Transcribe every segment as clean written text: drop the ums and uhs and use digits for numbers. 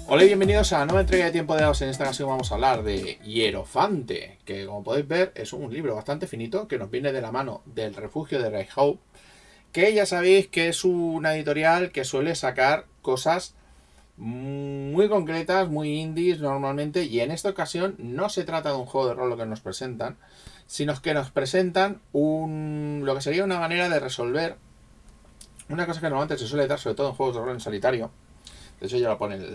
Hola y bienvenidos a la nueva entrega de Tiempo de Dados. En esta ocasión vamos a hablar de Hierofante, que como podéis ver es un libro bastante finito que nos viene de la mano del Refugio de Reichhoff, que ya sabéis que es una editorial que suele sacar cosas muy concretas, muy indies normalmente, y en esta ocasión no se trata de un juego de rol lo que nos presentan, sino que nos presentan lo que sería una manera de resolver una cosa que normalmente se suele dar sobre todo en juegos de rol en solitario. De hecho ya lo pone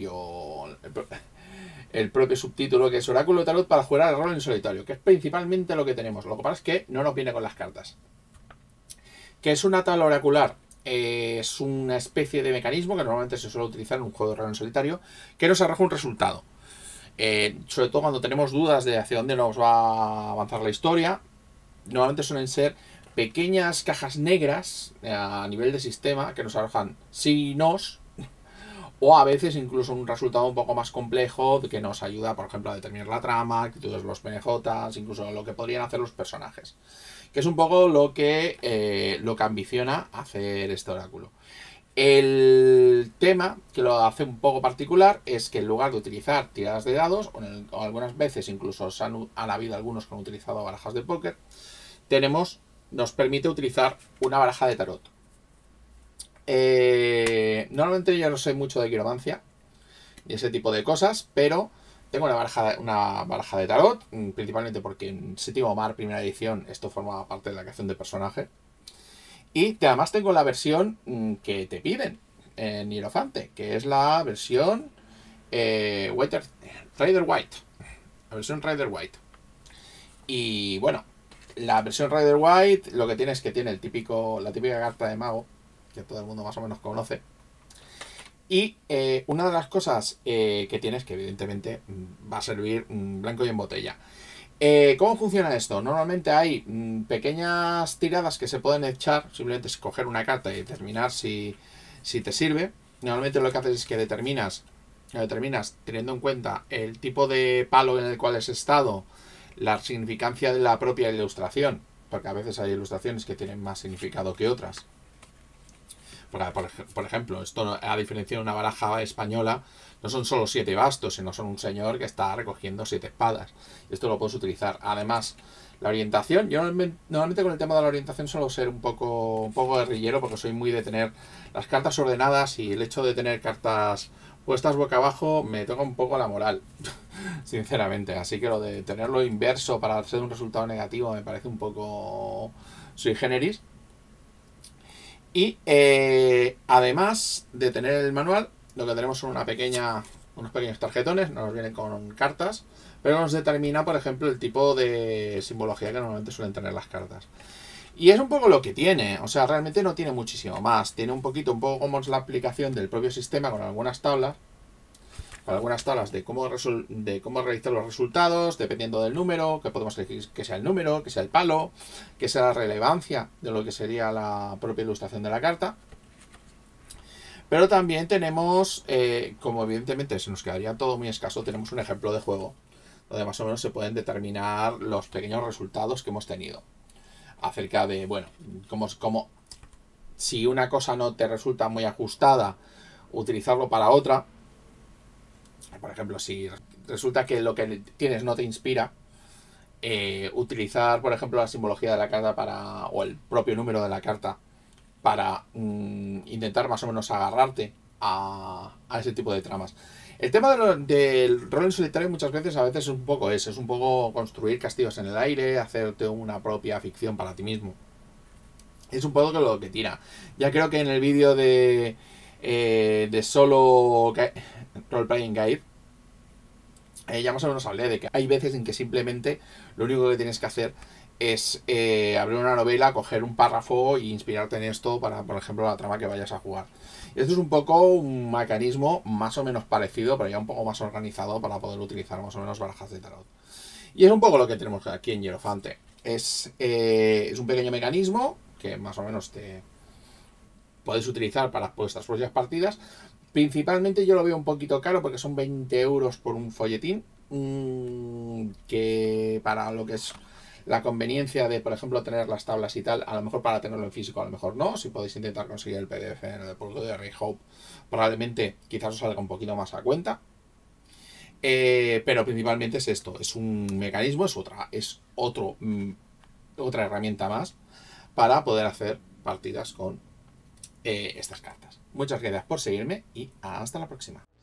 el propio subtítulo, que es Oráculo de Tarot para jugar al rol en solitario, que es principalmente lo que tenemos. Lo que pasa es que no nos viene con las cartas. ¿Qué es una tabla oracular? Es una especie de mecanismo que normalmente se suele utilizar en un juego de rol en solitario, que nos arroja un resultado. Sobre todo cuando tenemos dudas de hacia dónde nos va a avanzar la historia, normalmente suelen ser pequeñas cajas negras a nivel de sistema que nos arrojan sí y nos, o a veces incluso un resultado un poco más complejo que nos ayuda, por ejemplo, a determinar la trama, actitudes de los PNJs, incluso lo que podrían hacer los personajes. Que es un poco lo que ambiciona hacer este oráculo. El tema que lo hace un poco particular es que en lugar de utilizar tiradas de dados, o algunas veces incluso han habido algunos que han utilizado barajas de póker, nos permite utilizar una baraja de tarot. Normalmente yo no sé mucho de quiromancia y ese tipo de cosas, pero tengo una baraja de tarot, principalmente porque en Séptimo Mar, primera edición, esto formaba parte de la creación de personaje. Y además tengo la versión que te piden en Hierofante, que es la versión Rider White. La versión Rider White. Y bueno, la versión Rider White lo que tiene es que tiene la típica carta de mago, que todo el mundo más o menos conoce. Y una de las cosas que tienes, que evidentemente va a servir blanco y en botella. ¿Cómo funciona esto? Normalmente hay pequeñas tiradas que se pueden echar, simplemente escoger una carta y determinar si te sirve. Normalmente lo que haces es que determinas teniendo en cuenta el tipo de palo en el cual has estado, la significancia de la propia ilustración, porque a veces hay ilustraciones que tienen más significado que otras. Por ejemplo, esto, a diferencia de una baraja española, no son solo 7 bastos, sino son un señor que está recogiendo 7 espadas. Esto lo puedes utilizar. Además, la orientación, yo normalmente con el tema de la orientación suelo ser un poco guerrillero, porque soy muy de tener las cartas ordenadas, y el hecho de tener cartas puestas boca abajo me toca un poco la moral, sinceramente. Así que lo de tenerlo inverso para hacer un resultado negativo me parece un poco sui generis. Y además de tener el manual, lo que tenemos son unos pequeños tarjetones, nos vienen con cartas, pero nos determina, por ejemplo, el tipo de simbología que normalmente suelen tener las cartas. Y es un poco lo que tiene, o sea, realmente no tiene muchísimo más. Tiene un poco como es la aplicación del propio sistema con algunas tablas, de cómo realizar los resultados, dependiendo del número, que podemos elegir que sea el número, que sea el palo, que sea la relevancia de lo que sería la propia ilustración de la carta. Pero también tenemos, como evidentemente se nos quedaría todo muy escaso, tenemos un ejemplo de juego donde más o menos se pueden determinar los pequeños resultados que hemos tenido. Acerca de, bueno, como si una cosa no te resulta muy ajustada, utilizarlo para otra. Por ejemplo, si resulta que lo que tienes no te inspira, utilizar, por ejemplo, la simbología de la carta o el propio número de la carta para intentar más o menos agarrarte a ese tipo de tramas. El tema del rol en solitario muchas veces es un poco eso, es un poco construir castillos en el aire, hacerte una propia ficción para ti mismo. Es un poco lo que tira. Ya creo que en el vídeo de solo Role Playing Guide, ya más o menos hablé de que hay veces en que simplemente lo único que tienes que hacer es abrir una novela, coger un párrafo e inspirarte en esto para, por ejemplo, la trama que vayas a jugar. Y esto es un poco un mecanismo más o menos parecido, pero ya un poco más organizado para poder utilizar más o menos barajas de tarot. Y es un poco lo que tenemos aquí en Hierofante. Es un pequeño mecanismo que más o menos te puedes utilizar para vuestras propias partidas. Principalmente yo lo veo un poquito caro porque son 20 euros por un folletín, que para lo que es La conveniencia de, por ejemplo, tener las tablas y tal, a lo mejor para tenerlo en físico, a lo mejor no. Si podéis intentar conseguir el PDF en el producto de Rayhope, probablemente quizás os salga un poquito más a cuenta. Pero principalmente es esto, es un mecanismo, otra herramienta más para poder hacer partidas con estas cartas. Muchas gracias por seguirme y hasta la próxima.